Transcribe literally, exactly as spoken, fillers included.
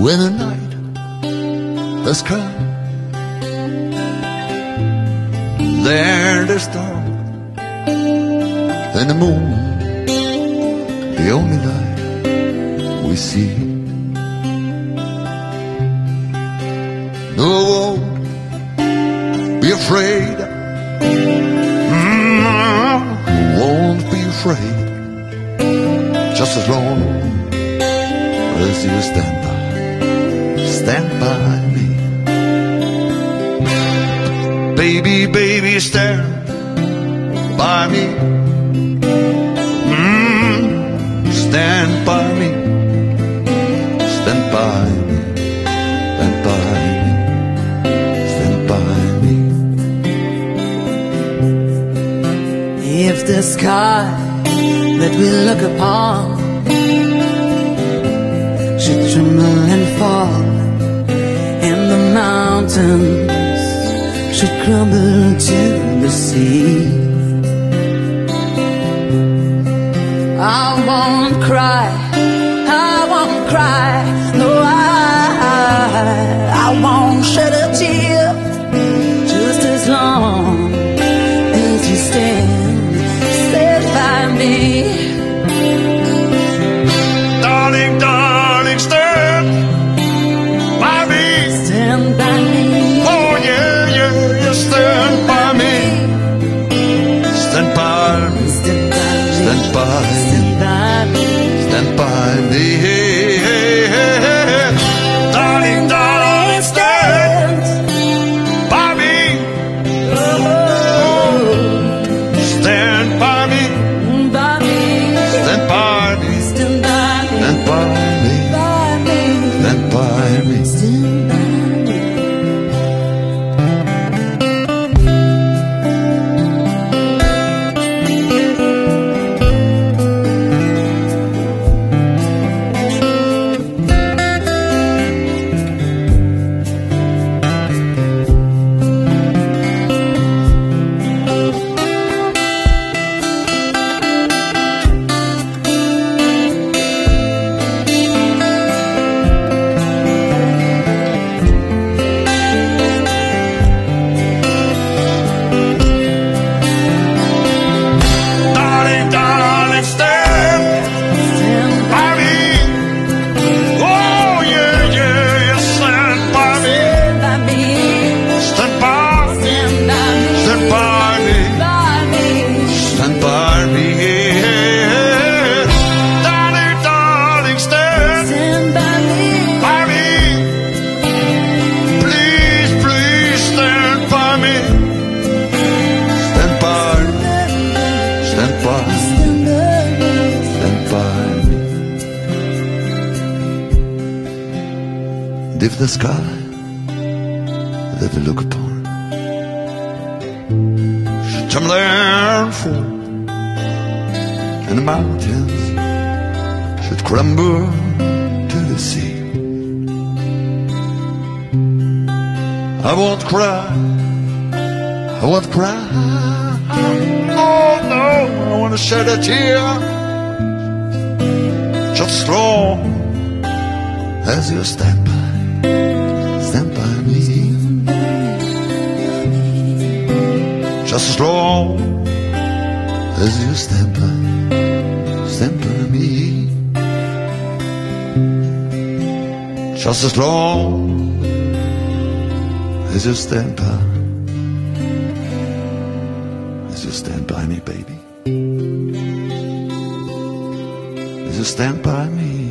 when the night has come, there the stars and the moon, the only light we see. No, won't be afraid. Mm, won't be afraid. Just as long as you stand by, stand by me. Baby, baby, stand by me. Mm, stand by me. Stand by me. Stand by me. Stand by me. If the sky that we look upon should tremble and fall, and the mountains should crumble to the sea, I won't cry, I won't cry, no, I, I won't shed a tear, just as long as you stand, stand by me. Darling, darling, stand by me. Stand by me. Oh yeah, yeah, yeah, stand by me. Stand by me. Stand by me. Stand by me. Stand by me. Stand by me. Hey, hey, hey, hey. Darling, darling, stand by me. Oh, stand by me. By me. Stand by me. Stand by me. Stand by me. By me. Stand by me. Stand by me. Darling, darling, stand by me. Oh yeah, yeah, yeah, stand by me. Stand by me. Stand by me. Stand by me. Stand by me. Stand By me. by me. Darling, darling, stand Stand by me. by me. Please, please stand by me. Stand by me. Stand by me. Stand by me. And if the sky that we look upon should tremble and fall, and the mountains should crumble to the sea, I won't cry, I won't cry. Oh no, I want to shed a tear, just as long as you stand by, stand by me. Just as long as you stand by, stand by me. Just as long as you stand by, as you stand by me, baby. As you stand by me.